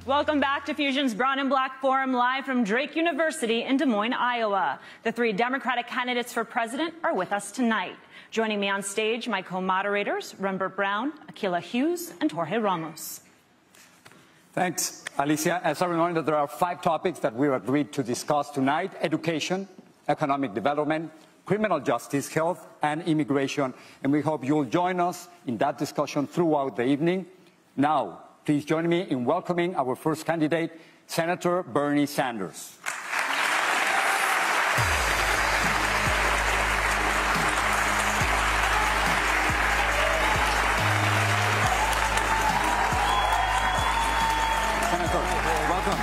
Welcome back to Fusion's Brown and Black Forum, live from Drake University in Des Moines, Iowa. The three Democratic candidates for president are with us tonight. Joining me on stage, my co-moderators, Rembert Brown, Aquila Hughes, and Jorge Ramos. Thanks, Alicia. As a reminder, there are 5 topics that we agreed to discuss tonight: education, economic development, criminal justice, health, and immigration. And we hope you'll join us in that discussion throughout the evening. Now, please join me in welcoming our first candidate, Senator Bernie Sanders. Senator, welcome.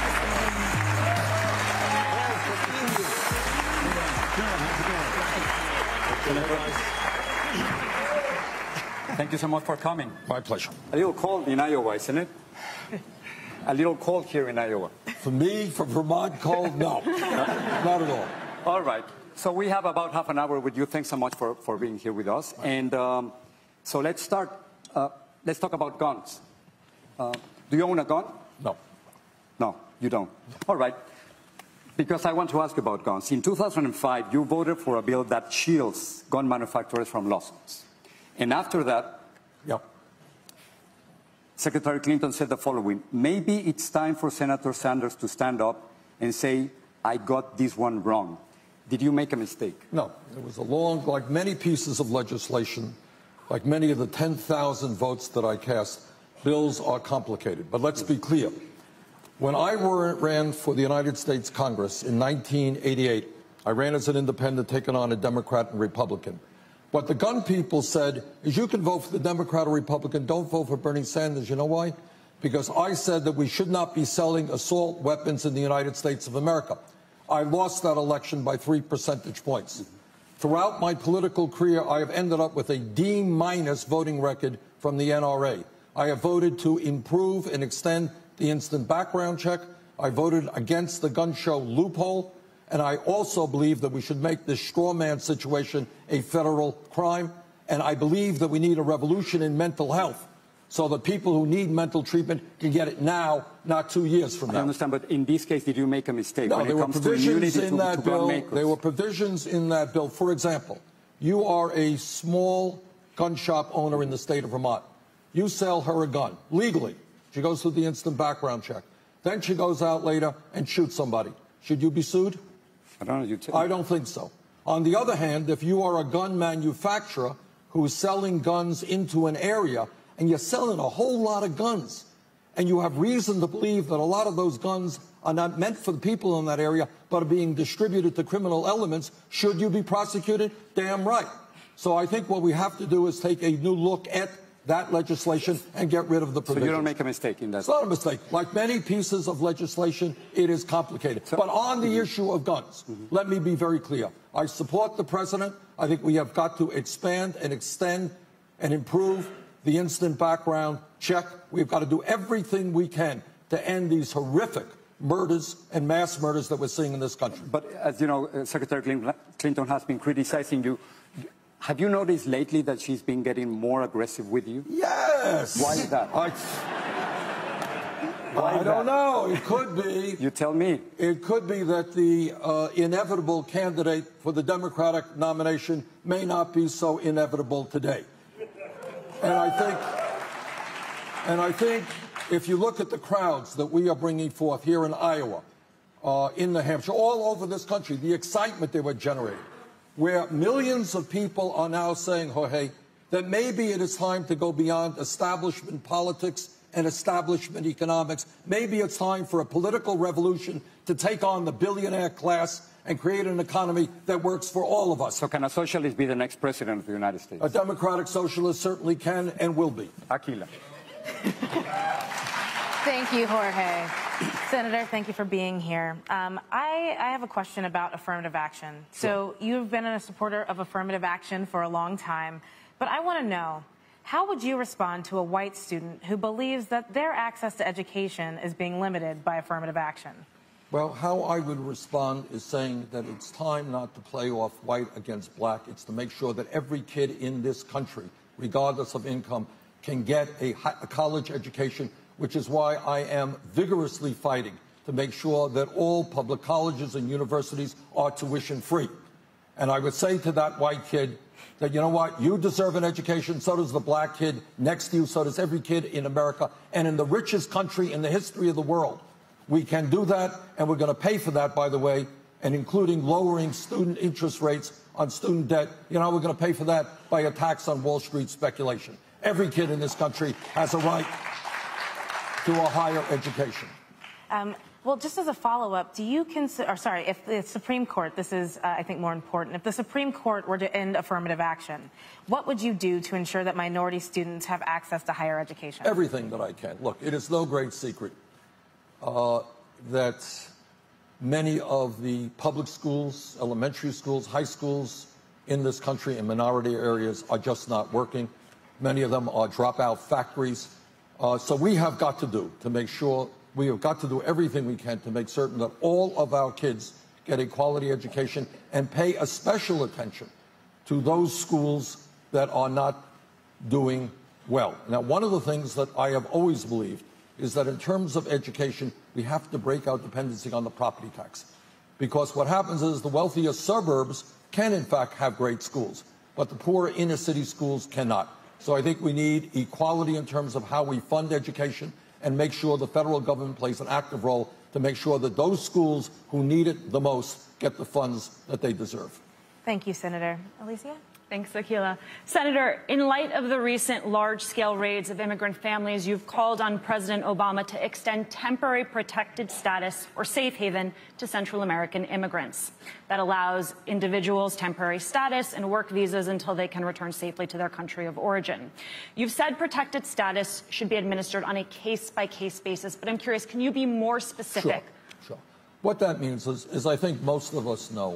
Thank you so much for coming. My pleasure. A little cold in Iowa, isn't it? A little cold here in Iowa. For me, for Vermont, cold? No, not at all. All right. So we have about half an hour with you. Thanks so much for being here with us. And so let's start. Let's talk about guns. Do you own a gun? No. No, you don't. All right. Because I want to ask you about guns. In 2005, you voted for a bill that shields gun manufacturers from lawsuits. And after that, Secretary Clinton said the following: maybe it's time for Senator Sanders to stand up and say, I got this one wrong. Did you make a mistake? No. It was a long, like many pieces of legislation, like many of the 10,000 votes that I cast, bills are complicated. But let's be clear. When I ran for the United States Congress in 1988, I ran as an independent, taking on a Democrat and Republican. What the gun people said is, you can vote for the Democrat or Republican, don't vote for Bernie Sanders. You know why? Because I said that we should not be selling assault weapons in the United States of America. I lost that election by 3 percentage points. Throughout my political career, I have ended up with a D- voting record from the NRA. I have voted to improve and extend the instant background check. I voted against the gun show loophole. And I also believe that we should make this straw man situation a federal crime. And I believe that we need a revolution in mental health so that people who need mental treatment can get it now, not 2 years from now. I understand, but in this case, did you make a mistake? No, when there it were comes provisions to in that bill. There were provisions in that bill. For example, you are a small gun shop owner in the state of Vermont. You sell her a gun legally. She goes through the instant background check. Then she goes out later and shoots somebody. Should you be sued? I don't know. I don't think so. On the other hand, if you are a gun manufacturer who's selling guns into an area and you're selling a whole lot of guns, and you have reason to believe that a lot of those guns are not meant for the people in that area but are being distributed to criminal elements, should you be prosecuted? Damn right. So I think what we have to do is take a new look at that legislation and get rid of the provisions. So you don't make a mistake in that? It's not a mistake. Like many pieces of legislation, it is complicated. But on the issue of guns, let me be very clear. I support the president. I think we have got to expand and extend and improve the instant background check. We've got to do everything we can to end these horrific murders and mass murders that we're seeing in this country. But as you know, Secretary Clinton has been criticizing you. Have you noticed lately that she's been getting more aggressive with you? Yes. Why is that? I don't know. It could be. You tell me. It could be that the inevitable candidate for the Democratic nomination may not be so inevitable today. And I think if you look at the crowds that we are bringing forth here in Iowa, in New Hampshire, all over this country, the excitement they were generating, where millions of people are now saying, Jorge, that maybe it is time to go beyond establishment politics and establishment economics. Maybe it's time for a political revolution to take on the billionaire class and create an economy that works for all of us. So can a socialist be the next president of the United States? A democratic socialist certainly can and will be. Aquila. Thank you, Jorge. Senator, thank you for being here. I have a question about affirmative action. So you've been a supporter of affirmative action for a long time, but I want to know, how would you respond to a white student who believes that their access to education is being limited by affirmative action? Well, how I would respond is saying that it's time not to play off white against black. It's to make sure that every kid in this country, regardless of income, can get a college education which is why I am vigorously fighting to make sure that all public colleges and universities are tuition-free. And I would say to that white kid that, you know what, you deserve an education, so does the black kid next to you, so does every kid in America, and in the richest country in the history of the world. We can do that, and we're going to pay for that, by the way, and including lowering student interest rates on student debt. You know, we're going to pay for that by a tax on Wall Street speculation. Every kid in this country has a right to a higher education. Well, just as a follow-up, do you consider, or sorry, if the Supreme Court, this is, I think, more important, if the Supreme Court were to end affirmative action, what would you do to ensure that minority students have access to higher education? Everything that I can. Look, it is no great secret that many of the public schools, elementary schools, high schools in this country in minority areas are just not working. Many of them are dropout factories. So we have got to make sure we have got to do everything we can to make certain that all of our kids get a quality education and pay a special attention to those schools that are not doing well. Now, one of the things that I have always believed is that in terms of education, we have to break out dependency on the property tax. Because what happens is the wealthiest suburbs can, in fact, have great schools, but the poor inner city schools cannot. So I think we need equality in terms of how we fund education and make sure the federal government plays an active role to make sure that those schools who need it the most get the funds that they deserve. Thank you, Senator. Alicia? Thanks, Akila. Senator, in light of the recent large-scale raids of immigrant families, you've called on President Obama to extend temporary protected status or safe haven to Central American immigrants. That allows individuals temporary status and work visas until they can return safely to their country of origin. You've said protected status should be administered on a case-by-case basis, but I'm curious, can you be more specific? Sure. What that means is I think most of us know,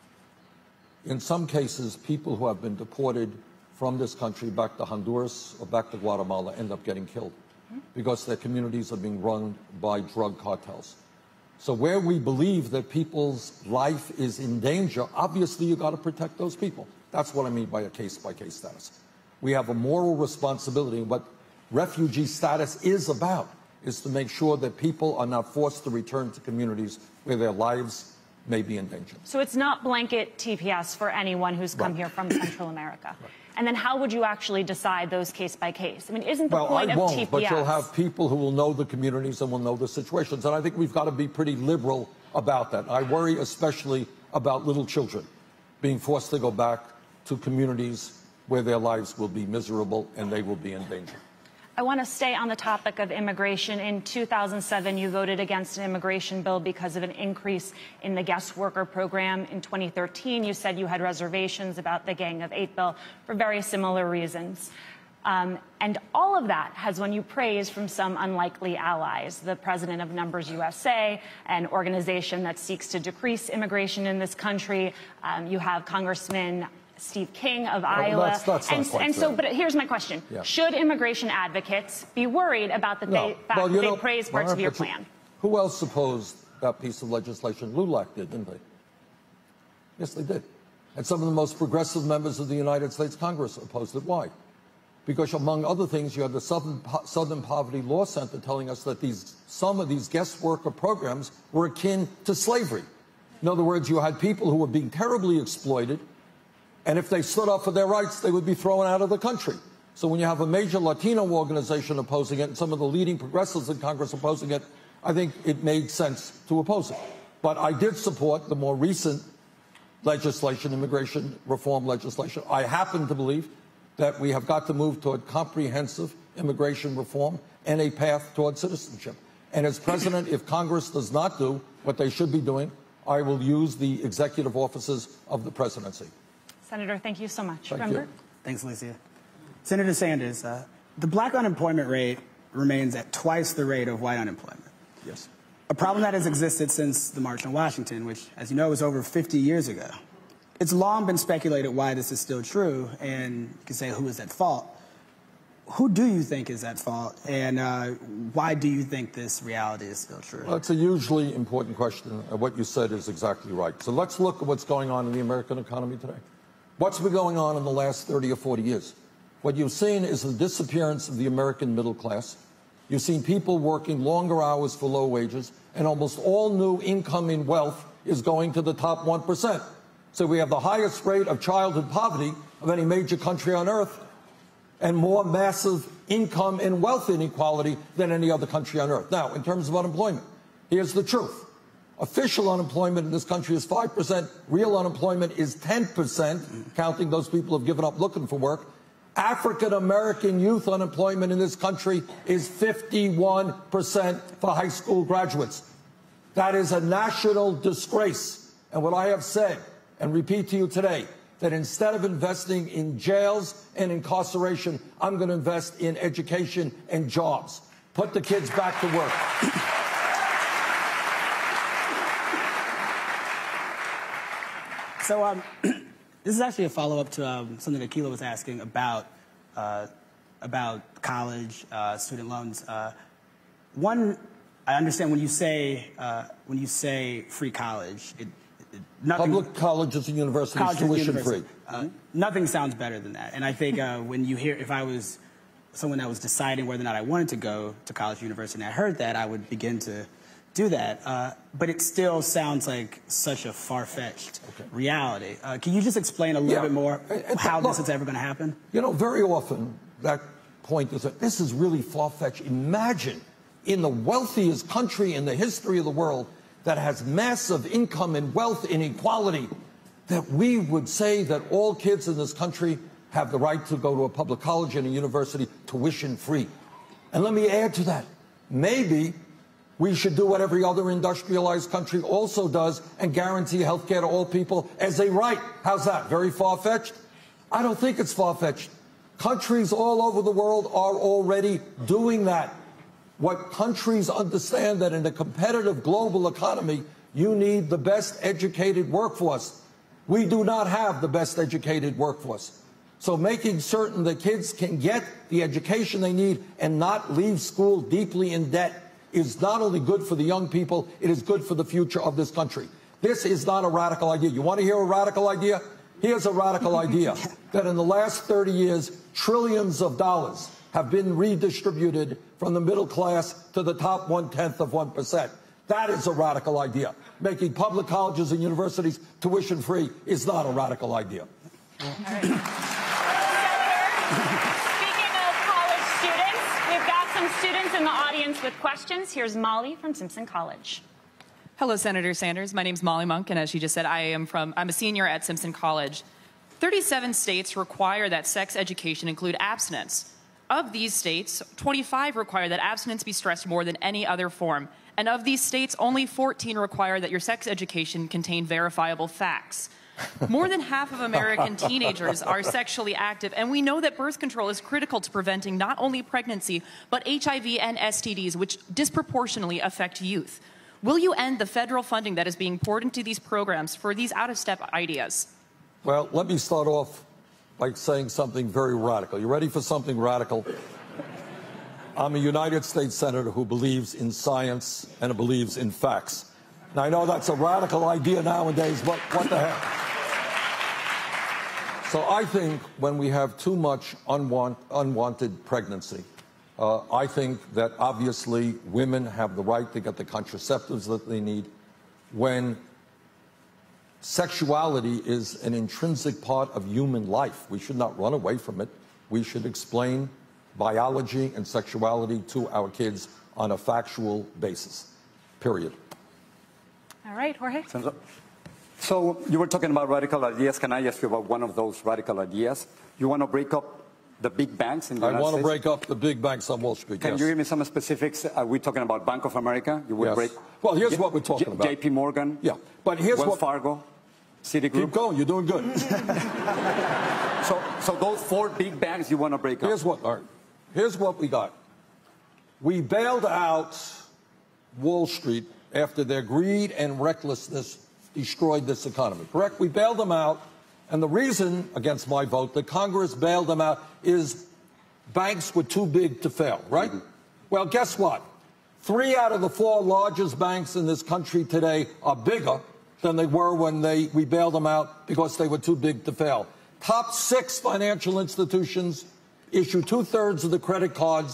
in some cases, people who have been deported from this country back to Honduras or back to Guatemala end up getting killed because their communities are being run by drug cartels. So where we believe that people's life is in danger, obviously you've got to protect those people. That's what I mean by a case-by-case status. We have a moral responsibility. What refugee status is about is to make sure that people are not forced to return to communities where their lives may be in danger. So it's not blanket TPS for anyone who's come here from Central America. And then how would you actually decide those case by case? I mean, isn't the point of TPS? But you'll have people who will know the communities and will know the situations. And I think we've got to be pretty liberal about that. I worry especially about little children being forced to go back to communities where their lives will be miserable and they will be in danger. I want to stay on the topic of immigration. In 2007, you voted against an immigration bill because of an increase in the guest worker program. In 2013, you said you had reservations about the Gang of Eight bill for very similar reasons. And all of that has won you praise from some unlikely allies. The president of Numbers USA, an organization that seeks to decrease immigration in this country. You have Congressman Steve King of Iowa. But here's my question. Yeah. Should immigration advocates be worried about the fact that they praise parts of your plan? Who else opposed that piece of legislation? LULAC did, didn't they? Yes, they did. And some of the most progressive members of the United States Congress opposed it. Why? Because, among other things, you have the Southern Poverty Law Center telling us that some of these guest worker programs were akin to slavery. In other words, you had people who were being terribly exploited, and if they stood up for their rights, they would be thrown out of the country. So when you have a major Latino organization opposing it and some of the leading progressives in Congress opposing it, I think it made sense to oppose it. But I did support the more recent legislation, immigration reform legislation. I happen to believe that we have got to move toward comprehensive immigration reform and a path toward citizenship. And as president, if Congress does not do what they should be doing, I will use the executive offices of the presidency. Senator, thank you so much. Thank you. Thanks, Alicia. Senator Sanders, the black unemployment rate remains at twice the rate of white unemployment. Yes. A problem that has existed since the March on Washington, which, as you know, was over 50 years ago. It's long been speculated why this is still true, and you can say who is at fault. Who do you think is at fault, and why do you think this reality is still true? Well, it's a hugely important question, and what you said is exactly right. So let's look at what's going on in the American economy today. What's been going on in the last 30 or 40 years? What you've seen is the disappearance of the American middle class. You've seen people working longer hours for low wages, and almost all new income in wealth is going to the top 1%. So we have the highest rate of childhood poverty of any major country on earth, and more massive income and wealth inequality than any other country on earth. Now, in terms of unemployment, here's the truth. Official unemployment in this country is 5%. Real unemployment is 10%, counting those people who have given up looking for work. African-American youth unemployment in this country is 51% for high school graduates. That is a national disgrace. And what I have said, and repeat to you today, that instead of investing in jails and incarceration, I'm going to invest in education and jobs. Put the kids back to work. So this is actually a follow-up to something that Keila was asking about college, student loans. One, I understand when you say free college, Public colleges and universities tuition-free. Nothing sounds better than that. And I think when you hear, if I was someone that was deciding whether or not I wanted to go to college or university and I heard that, I would begin to do that. But it still sounds like such a far-fetched reality. Can you just explain a little bit more how this is ever going to happen? You know, very often that point is that this is really far-fetched. Imagine in the wealthiest country in the history of the world that has massive income and wealth inequality, that we would say that all kids in this country have the right to go to a public college and a university tuition-free. And let me add to that. Maybe we should do what every other industrialized country also does and guarantee health care to all people as a right. How's that? Very far-fetched? I don't think it's far-fetched. Countries all over the world are already doing that. What countries understand that in a competitive global economy, you need the best educated workforce. We do not have the best educated workforce. So making certain that kids can get the education they need and not leave school deeply in debt is not only good for the young people, it is good for the future of this country. This is not a radical idea. You want to hear a radical idea? Here's a radical idea, that in the last 30 years, trillions of dollars have been redistributed from the middle class to the top 1/10%. That is a radical idea. Making public colleges and universities tuition-free is not a radical idea. All right. Speaking of college students, we've got some students in the audience with questions. Here's Molly from Simpson College. Hello, Senator Sanders. My name's Molly Monk, and as she just said, I'm a senior at Simpson College. 37 states require that sex education include abstinence. Of these states, 25 require that abstinence be stressed more than any other form. And of these states, only 14 require that your sex education contain verifiable facts. More than half of American teenagers are sexually active, and we know that birth control is critical to preventing not only pregnancy, but HIV and STDs, which disproportionately affect youth. Will you end the federal funding that is being poured into these programs for these out-of-step ideas? Well, let me start off by saying something very radical. You ready for something radical? I'm a United States Senator who believes in science and who believes in facts. Now, I know that's a radical idea nowadays, but what the heck? So I think when we have too much unwanted pregnancy, I think that obviously women have the right to get the contraceptives that they need. When sexuality is an intrinsic part of human life, we should not run away from it. We should explain biology and sexuality to our kids on a factual basis, period. All right, Jorge. So you were talking about radical ideas. Can I ask you about one of those radical ideas? You want to break up the big banks in the United States? I want to break up the big banks on Wall Street, Can you give me some specifics? Are we talking about Bank of America? You would break. Well, here's what we're talking about. JP Morgan? Yeah. But here's Wells Fargo? Citigroup? Keep going. You're doing good. So those four big banks you want to break up? Here's what we got. We bailed out Wall Street after their greed and recklessness destroyed this economy, correct? We bailed them out, and the reason, against my vote, that Congress bailed them out is banks were too big to fail, right? Mm-hmm. Well, guess what? 3 out of the 4 largest banks in this country today are bigger than they were when we bailed them out because they were too big to fail. Top 6 financial institutions issue 2/3 of the credit cards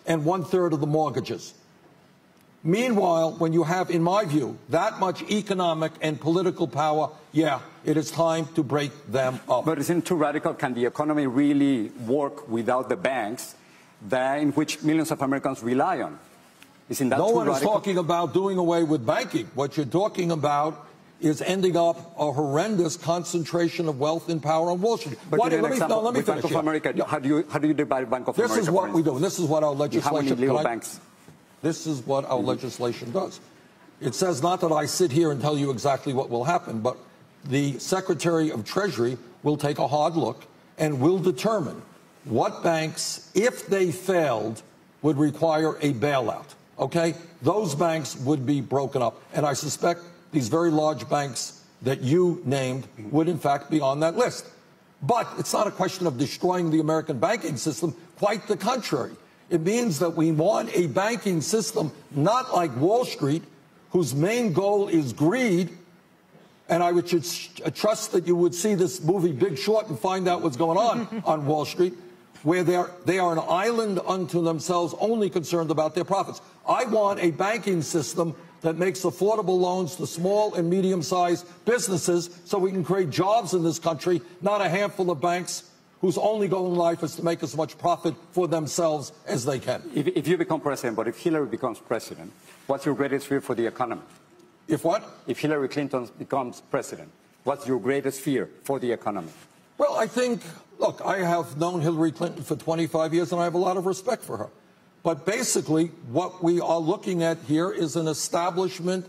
and 1/3 of the mortgages. Meanwhile, when you have, in my view, that much economic and political power, yeah, it is time to break them up. But isn't it too radical? Can the economy really work without the banks in which millions of Americans rely on? Isn't that no too one radical? is talking about doing away with banking. What you're talking about is ending up a horrendous concentration of wealth and power on Wall Street. But let me finish. Bank of America, yeah. how do you divide Bank of America? This is what we do. This is what our legislation. How many legal banks? This is what our legislation does. It says not that I sit here and tell you exactly what will happen, but the Secretary of Treasury will take a hard look and will determine what banks, if they failed, would require a bailout. Okay? Those banks would be broken up. And I suspect these very large banks that you named would, in fact, be on that list. But it's not a question of destroying the American banking system. Quite the contrary. It means that we want a banking system not like Wall Street, whose main goal is greed. And I would trust that you would see this movie Big Short and find out what's going on Wall Street, where they are an island unto themselves, only concerned about their profits. I want a banking system that makes affordable loans to small and medium-sized businesses so we can create jobs in this country, not a handful of banks whose only goal in life is to make as much profit for themselves as they can. If you become president, but if Hillary becomes president, what's your greatest fear for the economy? If what? If Hillary Clinton becomes president, what's your greatest fear for the economy? Well, I think, look, I have known Hillary Clinton for 25 years, and I have a lot of respect for her. But basically, what we are looking at here is an establishment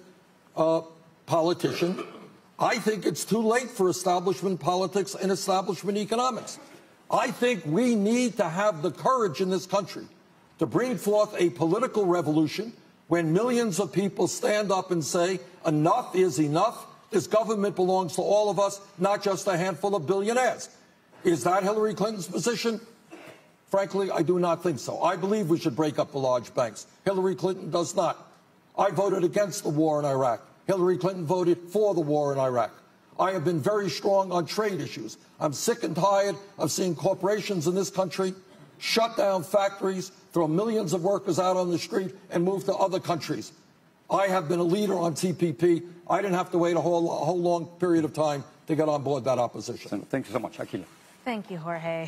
politician. I think it's too late for establishment politics and establishment economics. I think we need to have the courage in this country to bring forth a political revolution when millions of people stand up and say, enough is enough. This government belongs to all of us, not just a handful of billionaires. Is that Hillary Clinton's position? Frankly, I do not think so. I believe we should break up the large banks. Hillary Clinton does not. I voted against the war in Iraq. Hillary Clinton voted for the war in Iraq. I have been very strong on trade issues. I'm sick and tired of seeing corporations in this country shut down factories, throw millions of workers out on the street, and move to other countries. I have been a leader on TPP. I didn't have to wait a whole long period of time to get on board that opposition. Thank you so much, Akila. Thank you, Jorge.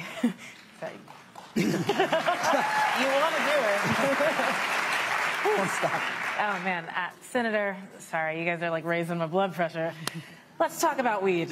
You want to do it. Don't stop. Oh, man. Senator, sorry, you guys are like raising my blood pressure. Let's talk about weed.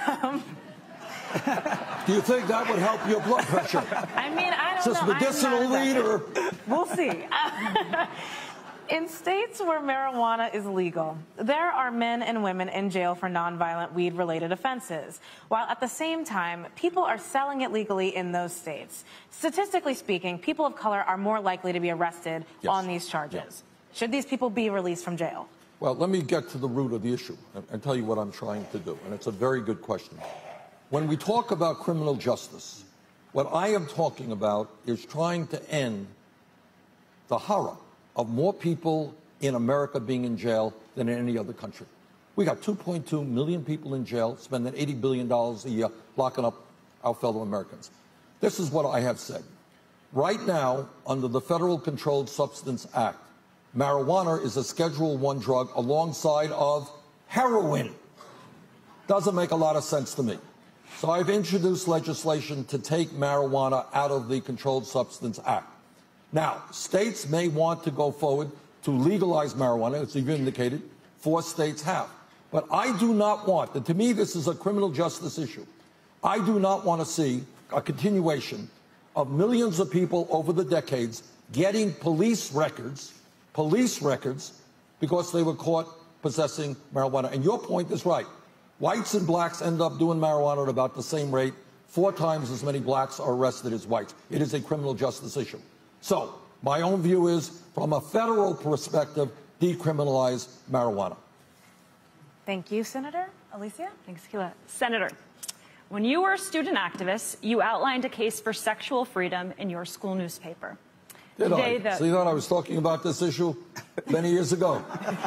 Do you think that would help your blood pressure? I mean, I don't know. It's just medicinal weed or... We'll see. In states where marijuana is legal, there are men and women in jail for nonviolent weed-related offenses, while at the same time, people are selling it legally in those states. Statistically speaking, people of color are more likely to be arrested on these charges. Yeah. Should these people be released from jail? Well, let me get to the root of the issue and tell you what I'm trying to do, and it's a very good question. When we talk about criminal justice, what I am talking about is trying to end the horror of more people in America being in jail than in any other country. We got 2.2 million people in jail, spending $80 billion a year locking up our fellow Americans. This is what I have said. Right now, under the Federal Controlled Substance Act, marijuana is a Schedule I drug alongside of heroin. Doesn't make a lot of sense to me. So I've introduced legislation to take marijuana out of the Controlled Substance Act. Now, states may want to go forward to legalize marijuana, as you've indicated. 4 states have. But I do not want, and to me this is a criminal justice issue, I do not want to see a continuation of millions of people over the decades getting police records because they were caught possessing marijuana. And your point is right. Whites and blacks end up doing marijuana at about the same rate. 4 times as many blacks are arrested as whites. It is a criminal justice issue. So my own view is, from a federal perspective, decriminalize marijuana. Thank you, Senator. Alicia? Thanks, Keila. Senator, when you were a student activist, you outlined a case for sexual freedom in your school newspaper. Did I? See that I was talking about this issue many years ago.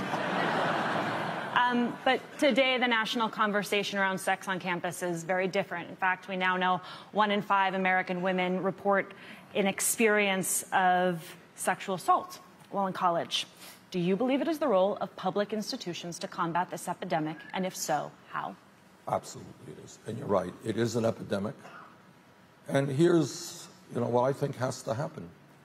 But today, the national conversation around sex on campus is very different. In fact, we now know 1 in 5 American women report an experience of sexual assault while in college. Do you believe it is the role of public institutions to combat this epidemic? And if so, how? Absolutely it is. And you're right, it is an epidemic. And here's, what I think has to happen.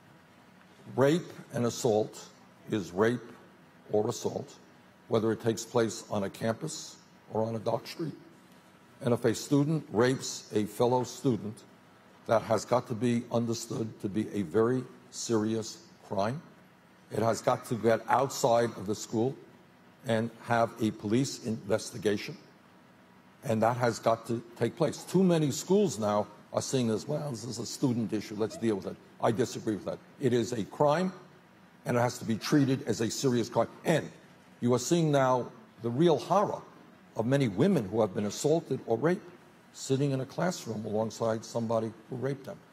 Rape and assault is rape or assault, whether it takes place on a campus or on a dark street. And if a student rapes a fellow student, that has got to be understood to be a very serious crime. It has got to get outside of the school and have a police investigation. And that has got to take place. Too many schools now are seeing this, well, this is a student issue, let's deal with it. I disagree with that. It is a crime, and it has to be treated as a serious crime. And you are seeing now the real horror of many women who have been assaulted or raped sitting in a classroom alongside somebody who raped them.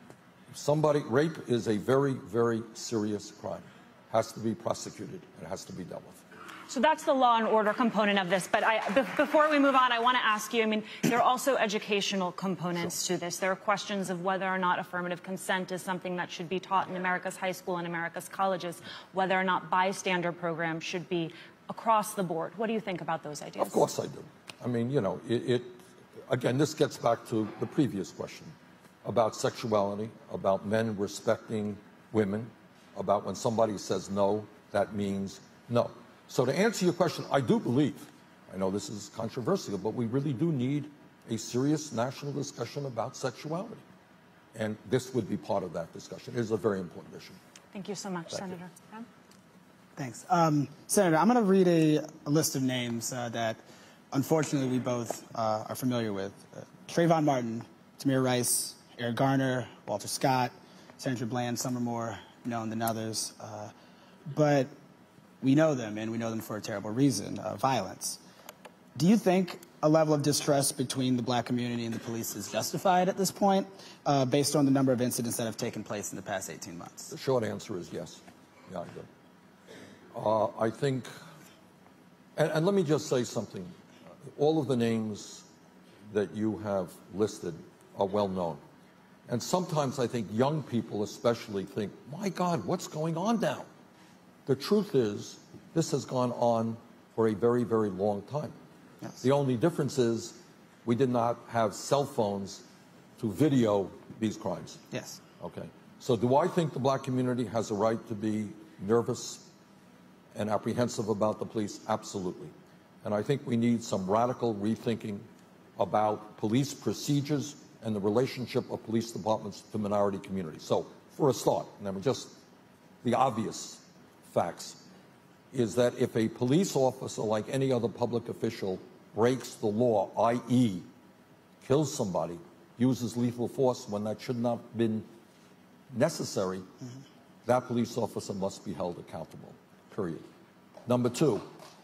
Rape is a very, very serious crime. Has to be prosecuted and has to be dealt with. So that's the law and order component of this. But before we move on, I want to ask you, there are also educational components to this. There are questions of whether or not affirmative consent is something that should be taught in America's high school and America's colleges, whether or not bystander programs should be across the board. What do you think about those ideas? Of course I do. Again, this gets back to the previous question about sexuality, about men respecting women, about when somebody says no, that means no. So to answer your question, I do believe, I know this is controversial, but we really do need a serious national discussion about sexuality. And this would be part of that discussion. It is a very important issue. Thank you so much, Senator. Thanks. Senator, I'm going to read a list of names that, unfortunately, we both are familiar with. Trayvon Martin, Tamir Rice, Eric Garner, Walter Scott, Senator Bland. Some are more known than others. But we know them, and we know them for a terrible reason, violence. Do you think a level of distrust between the black community and the police is justified at this point, based on the number of incidents that have taken place in the past 18 months? The short answer is yes. Yeah, I do. I think, and let me just say something. All of the names that you have listed are well known. And sometimes I think young people especially think, my God, what's going on now? The truth is, this has gone on for a very, very long time. Yes. The only difference is we did not have cell phones to video these crimes. Yes. Okay. So do I think the black community has a right to be nervous and apprehensive about the police? Absolutely. And I think we need some radical rethinking about police procedures and the relationship of police departments to minority communities. So for a start, and I mean just the obvious facts, is that if a police officer, like any other public official, breaks the law, i.e. kills somebody, uses lethal force when that should not have been necessary, that police officer must be held accountable, period. Number two,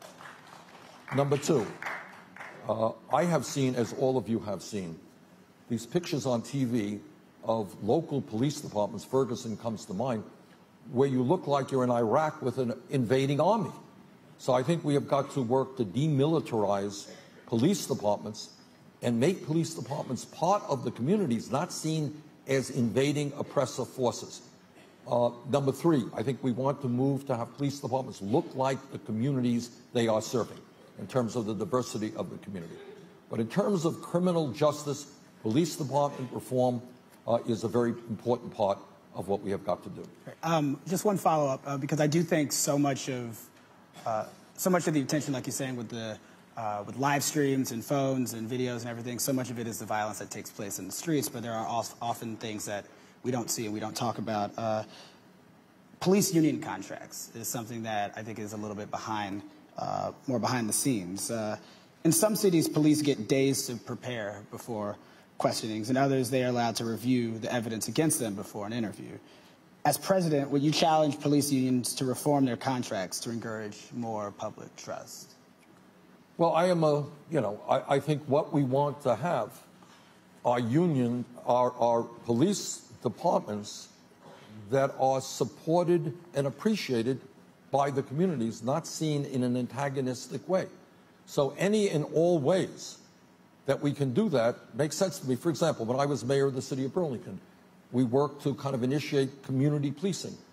I have seen, as all of you have seen, these pictures on TV of local police departments, Ferguson comes to mind, where you look like you're in Iraq with an invading army. So I think we have got to work to demilitarize police departments and make police departments part of the communities, not seen as invading oppressive forces. Number three, I think we want to move to have police departments look like the communities they are serving in terms of the diversity of the community. But in terms of criminal justice, police department reform is a very important part of what we have got to do. Just one follow-up, because I do think so much of the attention, like you're saying, with live streams and phones and videos and everything, so much of it is the violence that takes place in the streets, but there are often things that we don't see and we don't talk about. Police union contracts is something that I think is a little bit more behind the scenes. In some cities, police get days to prepare before questionings. In others, they are allowed to review the evidence against them before an interview. As president, would you challenge police unions to reform their contracts to encourage more public trust? Well, I think what we want to have are our police departments that are supported and appreciated by the communities, not seen in an antagonistic way. So any and all ways that we can do that makes sense to me. For example, when I was mayor of the city of Burlington, we worked to kind of initiate community policing,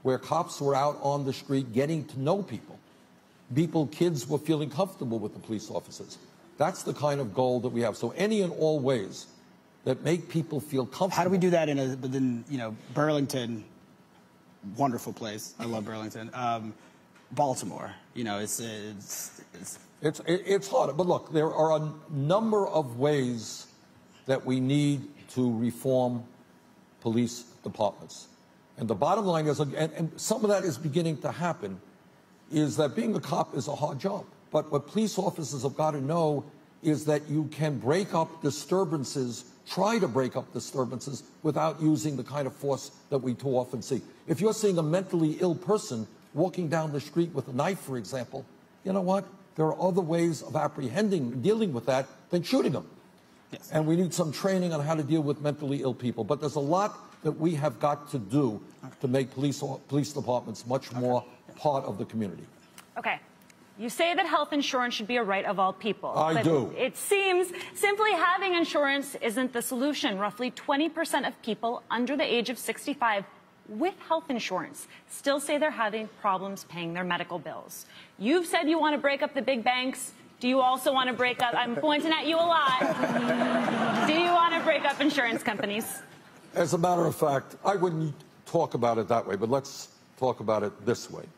where cops were out on the street getting to know people. Kids were feeling comfortable with the police officers. That's the kind of goal that we have. So any and all ways that make people feel comfortable. How do we do that within, Burlington, wonderful place. I love Burlington. Baltimore, it's hard. But look, there are a number of ways that we need to reform police departments. And the bottom line is, and some of that is beginning to happen, is that being a cop is a hard job. But what police officers have got to know is that you can break up disturbances, try to break up disturbances, without using the kind of force that we too often see. If you're seeing a mentally ill person walking down the street with a knife, for example, you know what? There are other ways of dealing with that than shooting them. Yes. And we need some training on how to deal with mentally ill people. But there's a lot that we have got to do to make police departments much more part of the community. Okay. You say that health insurance should be a right of all people. I do. It seems simply having insurance isn't the solution. Roughly 20% of people under the age of 65 with health insurance still say they're having problems paying their medical bills. You've said you want to break up the big banks. Do you also want to break up, I'm pointing at you a lot, do you want to break up insurance companies? As a matter of fact, I wouldn't talk about it that way, but let's talk about it this way.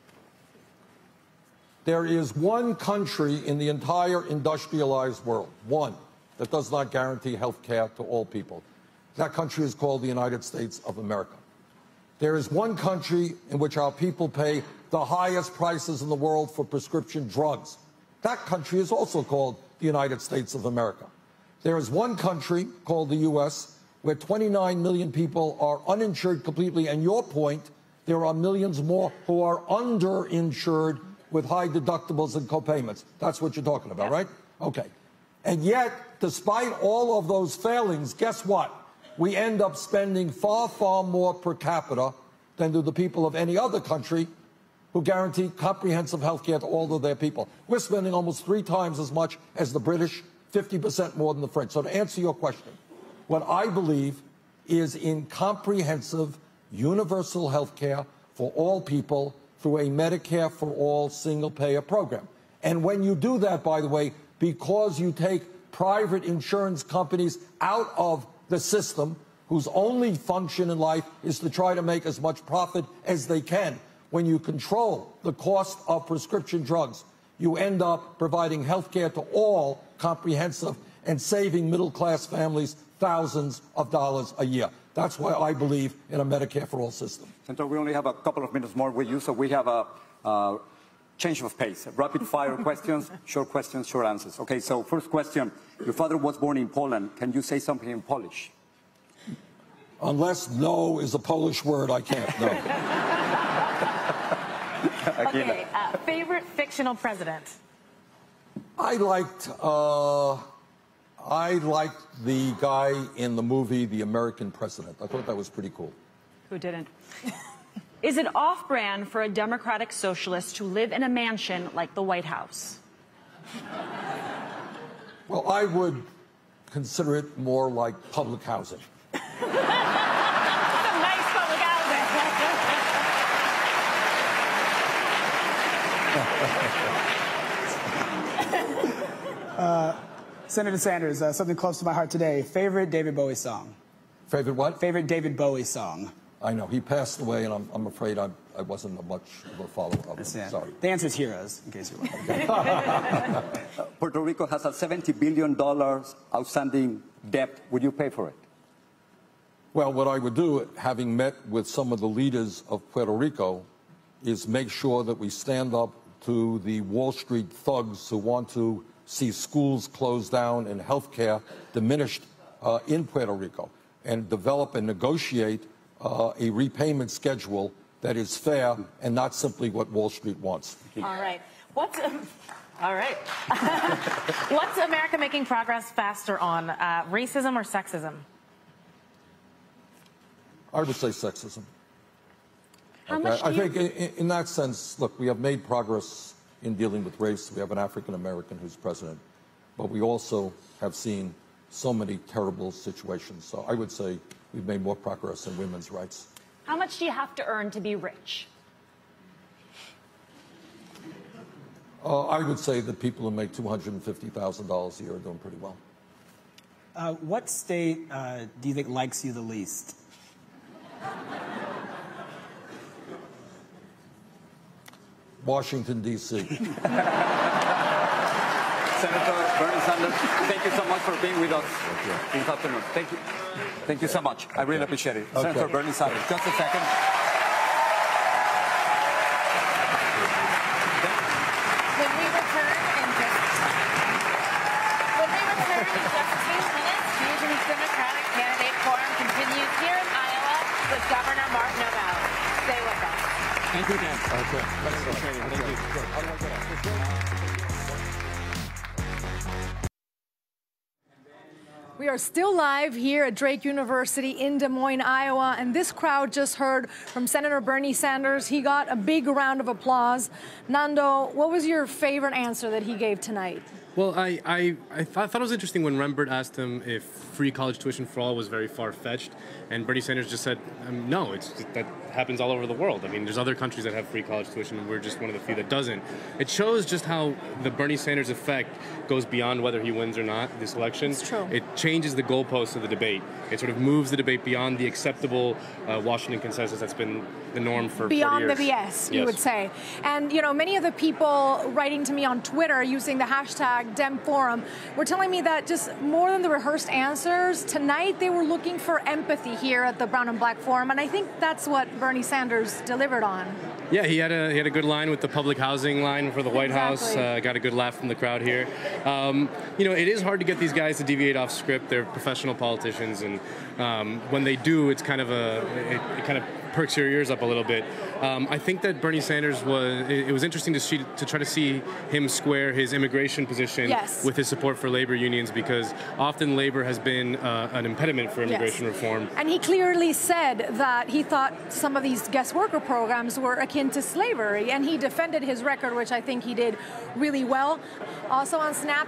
There is one country in the entire industrialized world, one, that does not guarantee health care to all people. That country is called the United States of America. There is one country in which our people pay the highest prices in the world for prescription drugs. That country is also called the United States of America. There is one country called the U.S. where 29 million people are uninsured completely, and your point, there are millions more who are underinsured with high deductibles and copayments. That's what you're talking about, right? Okay. And yet, despite all of those failings, guess what? We end up spending far, far more per capita than do the people of any other country who guarantee comprehensive health care to all of their people. We're spending almost 3 times as much as the British, 50% more than the French. So to answer your question, what I believe is in comprehensive, universal health care for all people through a Medicare for all single-payer program. And when you do that, by the way, because you take private insurance companies out of the system, whose only function in life is to try to make as much profit as they can, when you control the cost of prescription drugs, you end up providing health care to all, comprehensive, and saving middle-class families thousands of dollars a year. That's why I believe in a Medicare for all system. Senator, we only have a couple of minutes more with you, so we have a change of pace. Rapid-fire questions, short answers. Okay, so first question. Your father was born in Poland. Can you say something in Polish? Unless no is a Polish word, I can't, no. Okay, favorite fictional president? I liked the guy in the movie The American President. I thought that was pretty cool. Who didn't? Is it off-brand for a democratic socialist to live in a mansion like the White House? Well, I would consider it more like public housing. Some nice public housing. Senator Sanders, something close to my heart today. Favorite David Bowie song? Favorite what? Favorite David Bowie song. I know. He passed away, and I'm afraid I wasn't much of a follower of him. Sorry. The answer is Heroes, in case you're wondering. Puerto Rico has a $70 billion outstanding debt. Would you pay for it? Well, what I would do, having met with some of the leaders of Puerto Rico, is make sure that we stand up to the Wall Street thugs who want to see schools closed down and health care diminished in Puerto Rico, and develop and negotiate a repayment schedule that is fair and not simply what Wall Street wants. All right. All right. What's America making progress faster on, racism or sexism? I would say sexism. How much do I think in that sense, look, we have made progress in dealing with race. We have an African-American who's president, but we also have seen so many terrible situations. So I would say we've made more progress in women's rights. How much do you have to earn to be rich? I would say that people who make $250,000 a year are doing pretty well. What state do you think likes you the least? Washington, D.C. Senator Bernie Sanders, thank you so much for being with us this afternoon. Thank you. Thank you so much. I really appreciate it. Okay. Senator Bernie Sanders, just a second. When we return in just 2 minutes, Fusion's Democratic candidate forum continues here in Iowa with Governor Martin O'Malley. Stay with us. Thank you, Dan. Okay. We are still live here at Drake University in Des Moines, Iowa, and this crowd just heard from Senator Bernie Sanders. He got a big round of applause. Nando, what was your favorite answer that he gave tonight? Well, I thought it was interesting when Rembert asked him if free college tuition for all was very far-fetched, and Bernie Sanders just said, no, that happens all over the world. I mean, there's other countries that have free college tuition, and we're just one of the few that doesn't. It shows just how the Bernie Sanders effect goes beyond whether he wins or not this election. It's true. It changes the goalposts of the debate. It sort of moves the debate beyond the acceptable Washington consensus that's been the norm for 40 years. Beyond the BS, you would say. And, you know, many of the people writing to me on Twitter using the hashtag #DemForum were telling me that just more than the rehearsed answers, tonight they were looking for empathy here at the Brown and Black Forum, and I think that's what Bernie Sanders delivered on. Yeah, he had a good line with the public housing line for the White House. Got a good laugh from the crowd here. You know, it is hard to get these guys to deviate off script. They're professional politicians, and when they do, it's kind of it kind of perks your ears up a little bit. I think that Bernie Sanders it was interesting to try to see him square his immigration position with his support for labor unions, because often labor has been an impediment for immigration reform. And he clearly said that he thought some of these guest worker programs were akin to slavery, and he defended his record, which I think he did really well. Also on Snap.